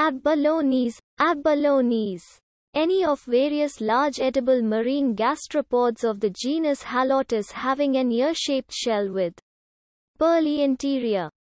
Abalones. Any of various large edible marine gastropods of the genus Haliotis having an ear-shaped shell with pearly interior.